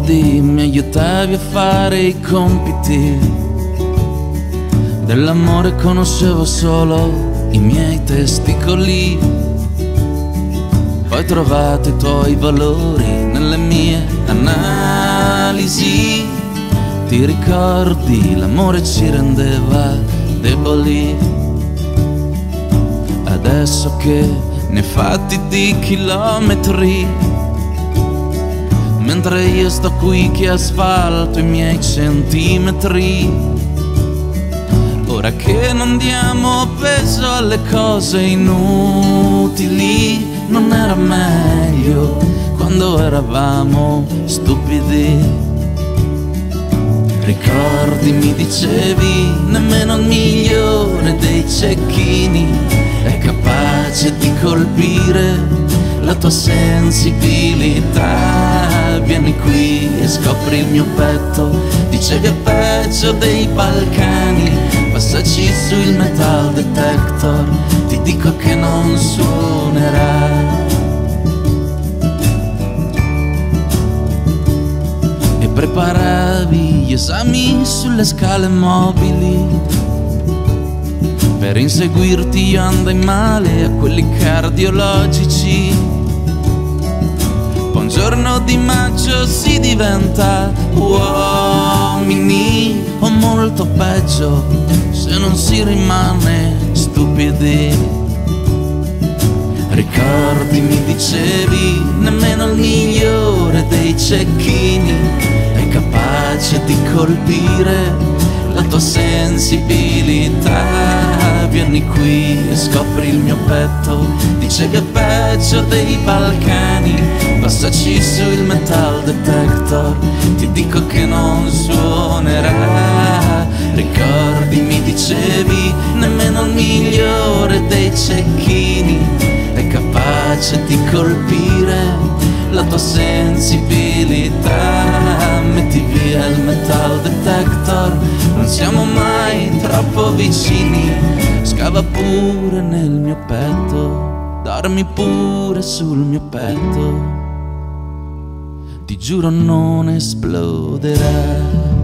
ricordi mi aiutavi a fare i compiti. Dell'amore conoscevo solo i miei testicoli. Poi trovato i tuoi valori nelle mie analisi. Ti ricordi, l'amore ci rendeva deboli. Adesso che ne hai fatti di chilometri, mentre io sto qui che asfalto i miei centimetri. Ora che non diamo peso alle cose inutili, non era meglio quando eravamo stupidi? Ricordi, mi dicevi, nemmeno il migliore dei cecchini è capace di colpire la tua sensibilità. Vieni qui e scopri il mio petto, dicevi è peggio dei Balcani. Passaci su il metal detector, ti dico che non suonerà. E preparavi gli esami sulle scale mobili. Per inseguirti io andai male a quelli cardiologici. Poi un giorno di maggio si diventa uomini, o molto peggio se non si rimane stupidi. Ricordi, mi dicevi, nemmeno il migliore dei cecchini è capace di colpire la tua sensibilità. Vieni qui e scopri il mio petto, dicevi è peggio dei Balcani. Passaci su il metal detector, ti dico che non suonerà. Ricordi, mi dicevi, nemmeno il migliore dei cecchini è capace di colpire la tua sensibilità. Metti via il metal detector, non siamo mai troppo vicini. Scava pure nel mio petto, dormi pure sul mio petto, ti giuro non esploderà.